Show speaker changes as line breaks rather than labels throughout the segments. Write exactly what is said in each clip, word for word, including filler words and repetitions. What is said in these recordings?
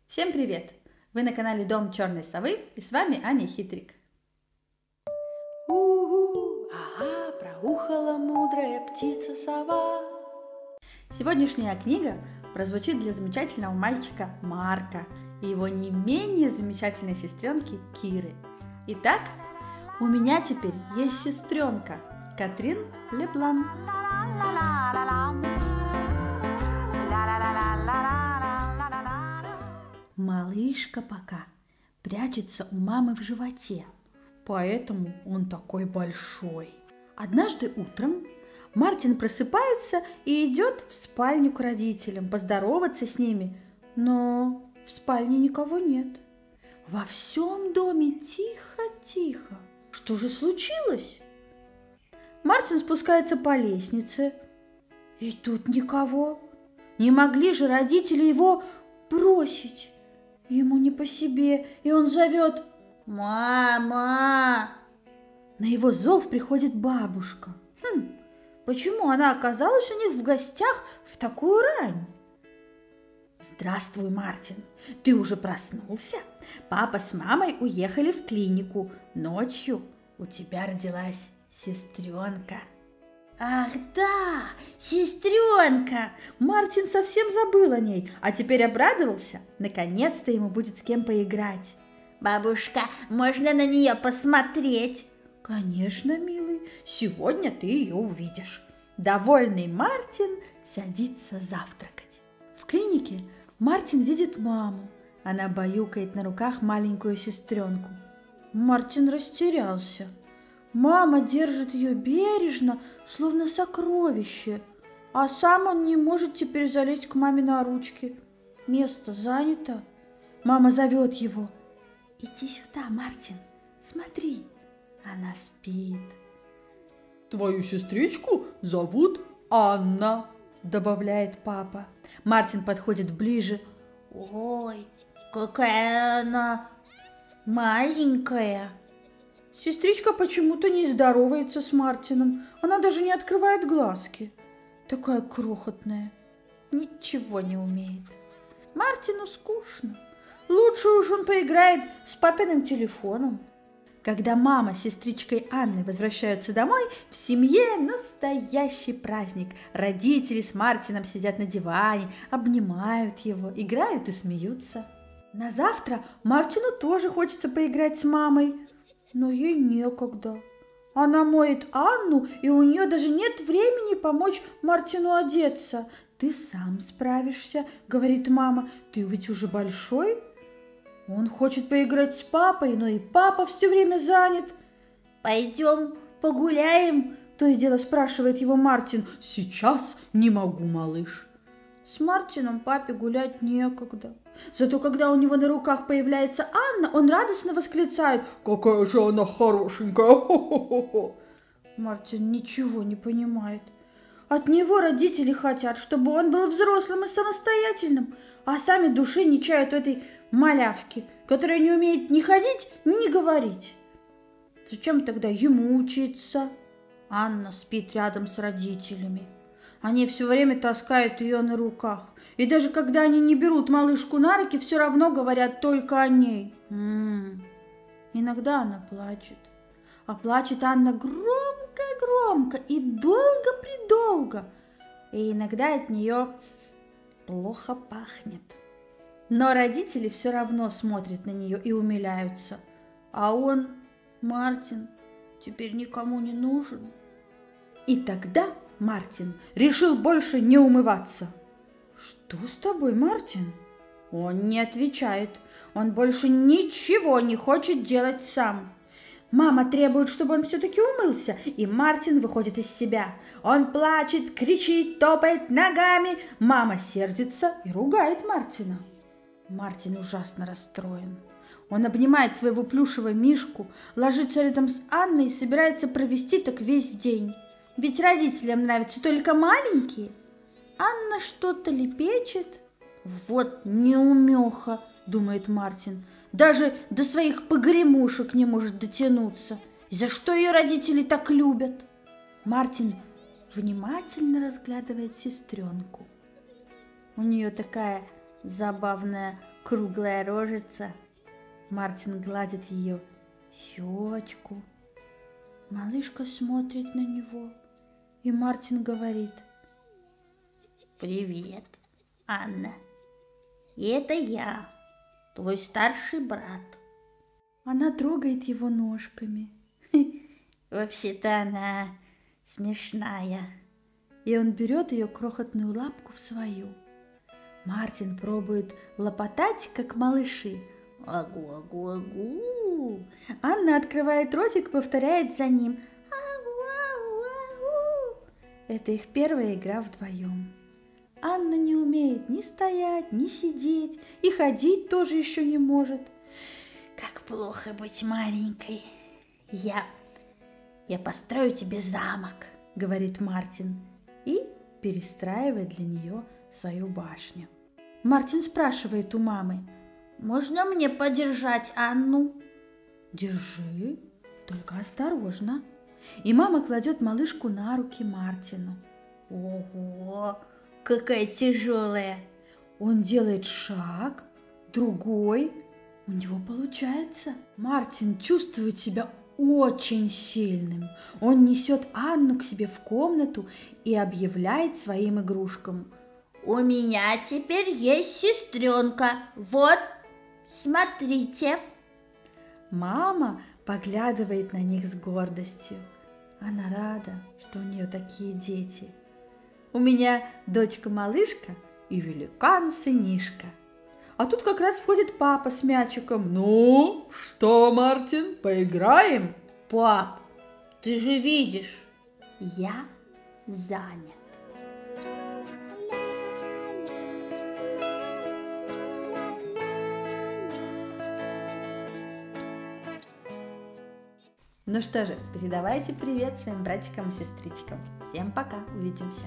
Всем привет! Вы на канале Дом Черной Совы, и с вами Аня Хитрик.
У-у, ага, проухала мудрая птица-сова.
Сегодняшняя книга прозвучит для замечательного мальчика Марка и его не менее замечательной сестренки Киры. Итак, у меня теперь есть сестренка Катрин Леблан. Малышка пока прячется у мамы в животе, поэтому он такой большой. Однажды утром Мартин просыпается и идет в спальню к родителям поздороваться с ними, но в спальне никого нет. Во всем доме тихо-тихо. Что же случилось? Мартин спускается по лестнице, и тут никого. Не могли же родители его бросить. Ему не по себе, и он зовет «Мама!». На его зов приходит бабушка. Хм, почему она оказалась у них в гостях в такую рань? «Здравствуй, Мартин, ты уже проснулся? Папа с мамой уехали в клинику. Ночью у тебя родилась сестренка». Ах да, сестренка! Мартин совсем забыл о ней, а теперь обрадовался. Наконец-то ему будет с кем поиграть. Бабушка, можно на нее посмотреть? Конечно, милый, сегодня ты ее увидишь. Довольный Мартин садится завтракать. В клинике Мартин видит маму. Она баюкает на руках маленькую сестренку. Мартин растерялся. Мама держит ее бережно, словно сокровище, а сам он не может теперь залезть к маме на ручки. Место занято. Мама зовет его. «Иди сюда, Мартин, смотри, она спит». «Твою сестричку зовут Анна», добавляет папа. Мартин подходит ближе. «Ой, какая она маленькая». Сестричка почему-то не здоровается с Мартином. Она даже не открывает глазки. Такая крохотная. Ничего не умеет. Мартину скучно. Лучше уж он поиграет с папиным телефоном. Когда мама с сестричкой Анной возвращаются домой, в семье настоящий праздник. Родители с Мартином сидят на диване, обнимают его, играют и смеются. На завтра Мартину тоже хочется поиграть с мамой. Но ей некогда. Она моет Анну, и у нее даже нет времени помочь Мартину одеться. «Ты сам справишься», — говорит мама. «Ты ведь уже большой». Он хочет поиграть с папой, но и папа все время занят. «Пойдем погуляем?» — то и дело спрашивает его Мартин. «Сейчас не могу, малыш». С Мартином папе гулять некогда. Зато когда у него на руках появляется Анна, он радостно восклицает: «Какая же она хорошенькая! Хо-хо-хо-хо!» Мартин ничего не понимает. От него родители хотят, чтобы он был взрослым и самостоятельным, а сами души не чают в этой малявке, которая не умеет ни ходить, ни говорить. Зачем тогда ему учиться? Анна спит рядом с родителями. Они все время таскают ее на руках. И даже когда они не берут малышку на руки, все равно говорят только о ней. М-м-м. Иногда она плачет. А плачет Анна громко-громко и долго-предолго. И иногда от нее плохо пахнет. Но родители все равно смотрят на нее и умиляются. А он, Мартин, теперь никому не нужен. И тогда Мартин решил больше не умываться. «Что с тобой, Мартин?» Он не отвечает. Он больше ничего не хочет делать сам. Мама требует, чтобы он все-таки умылся, и Мартин выходит из себя. Он плачет, кричит, топает ногами. Мама сердится и ругает Мартина. Мартин ужасно расстроен. Он обнимает своего плюшевого мишку, ложится рядом с Анной и собирается провести так весь день. Ведь родителям нравятся только маленькие. Анна что-то лепечет. Вот неумеха, думает Мартин. Даже до своих погремушек не может дотянуться. И за что ее родители так любят? Мартин внимательно разглядывает сестренку. У нее такая забавная круглая рожица. Мартин гладит ее щечку. Малышка смотрит на него, и Мартин говорит: «Привет, Анна. И это я, твой старший брат». Она трогает его ножками. Вообще-то она смешная. И он берет ее крохотную лапку в свою. Мартин пробует лопотать, как малыши. Агу-агу-агу. Анна открывает ротик и повторяет за ним. Агу-агу-агу. Это их первая игра вдвоем. Анна не умеет ни стоять, ни сидеть, и ходить тоже еще не может. Как плохо быть маленькой. Я, я построю тебе замок, говорит Мартин, и перестраивает для нее свою башню. Мартин спрашивает у мамы: «Можно мне подержать Анну?» «Держи, только осторожно». И мама кладет малышку на руки Мартину. Ого, какая тяжелая! Он делает шаг, другой. У него получается. Мартин чувствует себя очень сильным. Он несет Анну к себе в комнату и объявляет своим игрушкам: «У меня теперь есть сестренка. Вот, смотрите». Мама поглядывает на них с гордостью. Она рада, что у нее такие дети. «У меня дочка-малышка и великан-сынишка». А тут как раз входит папа с мячиком. «Ну, что, Мартин, поиграем?» «Пап, ты же видишь, я занят». Ну что же, передавайте привет своим братикам и сестричкам. Всем пока, увидимся.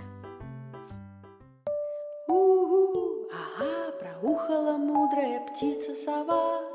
У-у, ага, проухала мудрая птица-сова.